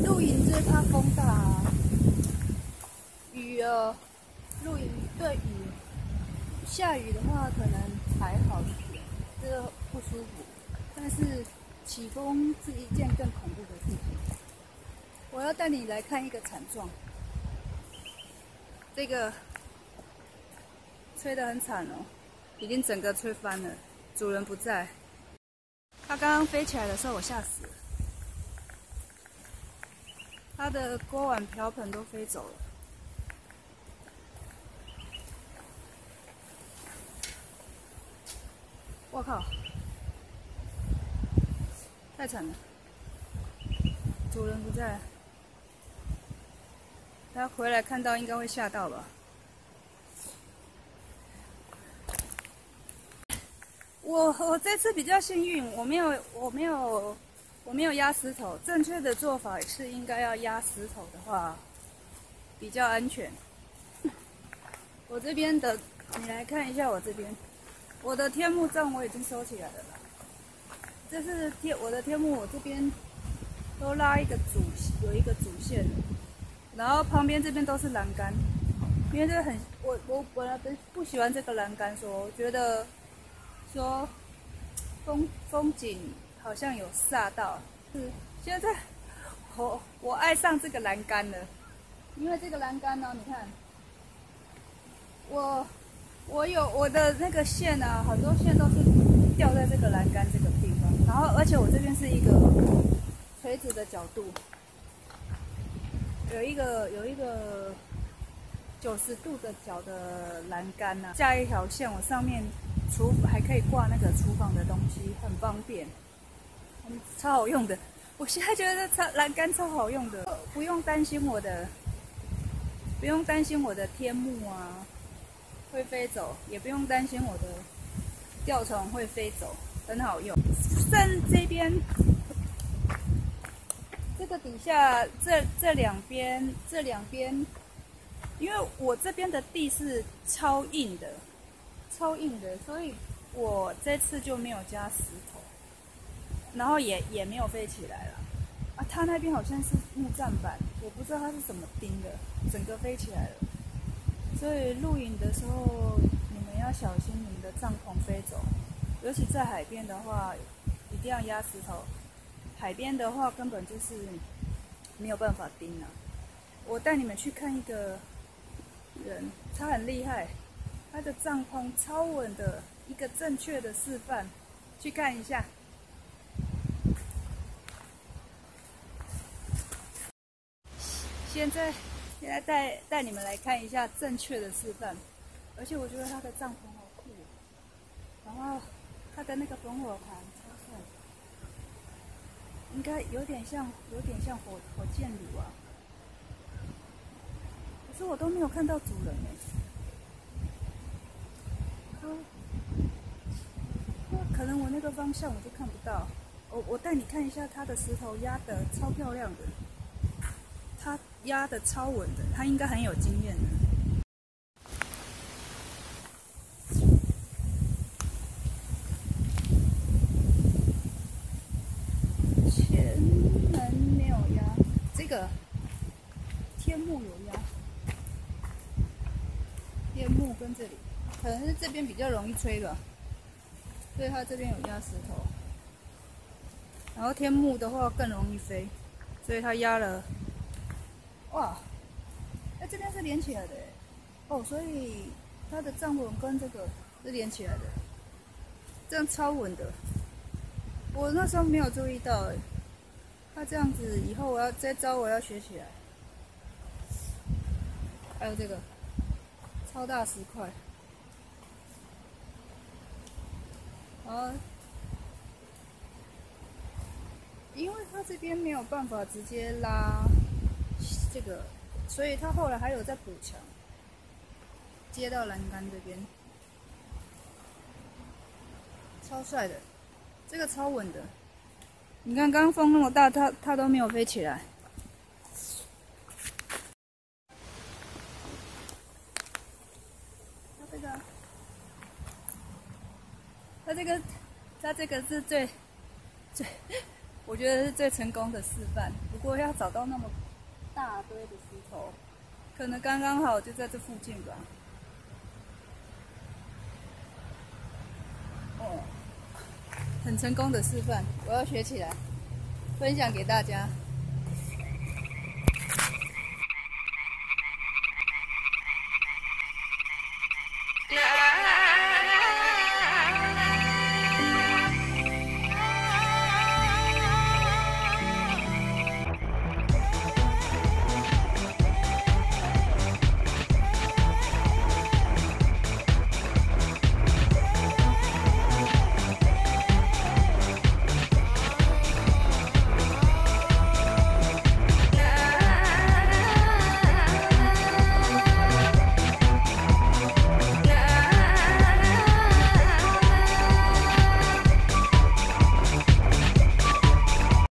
露营最怕风大啊，雨哦，露营对雨，下雨的话可能还好一点，这个不舒服。但是起风是一件更恐怖的事情。我要带你来看一个惨状，这个吹得很惨哦，已经整个吹翻了，主人不在。它刚刚飞起来的时候，我吓死了。它的锅碗瓢盆都飞走了。我靠，太惨了！主人不在，他回来看到应该会吓到吧？我这次比较幸运，我没有压石头。正确的做法是应该要压石头的话比较安全。我这边的，你来看一下我这边，我的天幕帐我已经收起来了啦。这是我的天幕，我这边都拉一个有一个主线，然后旁边这边都是栏杆，因为这很我本来不喜欢这个栏杆，我觉得说风景好像有煞到。是现在我爱上这个栏杆了，因为这个栏杆呢，你看我有我的那个线啊，很多线都是掉在这个栏杆这个地方，然后而且我这边是一个垂直的角度，有一个90度的角的栏杆呐、架一条线，我上面还可以挂那个厨房的东西，很方便，超好用的。我现在觉得栏杆超好用的，不用担心我的天幕啊会飞走，也不用担心我的吊床会飞走，很好用。剩这边这个底下这两边，因为我这边的地是超硬的，所以我这次就没有加石头，然后也没有飞起来了。啊，它那边好像是木栈板，我不知道它是怎么钉的，整个飞起来了。所以露营的时候，你们要小心你们的帐篷飞走，尤其在海边的话，一定要压石头。海边的话，根本就是没有办法钉啊。我带你们去看一个人，他很厉害，他的帐篷超稳的，一个正确的示范，去看一下。现在带你们来看一下正确的示范，而且我觉得他的帐篷好酷哦，然后他的那个烽火盘超帅，应该有点像火箭炉啊，可是我都没有看到主人哎。可能我那个方向我就看不到。我带你看一下他的石头压的超漂亮的。他压的超稳的，他应该很有经验的。前门没有压，这个天幕有压，天幕跟这里，可能是这边比较容易吹吧，所以他这边有压石头。然后天幕的话更容易飞，所以他压了。哇，哎，这边是连起来的哦，所以它的帐篷跟这个是连起来的，这样超稳的。我那时候没有注意到，它这样子以后这招我要学起来。还有这个超大石块，然后因为它这边没有办法直接拉这个，所以他后来还有在补墙，接到栏杆这边，超帅的，这个超稳的。你看刚刚风那么大，它都没有飞起来。它这个是最我觉得是最成功的示范。不过要找到那么大堆的石头，可能刚刚好就在这附近吧。哦，很成功的示范，我要学起来，分享给大家。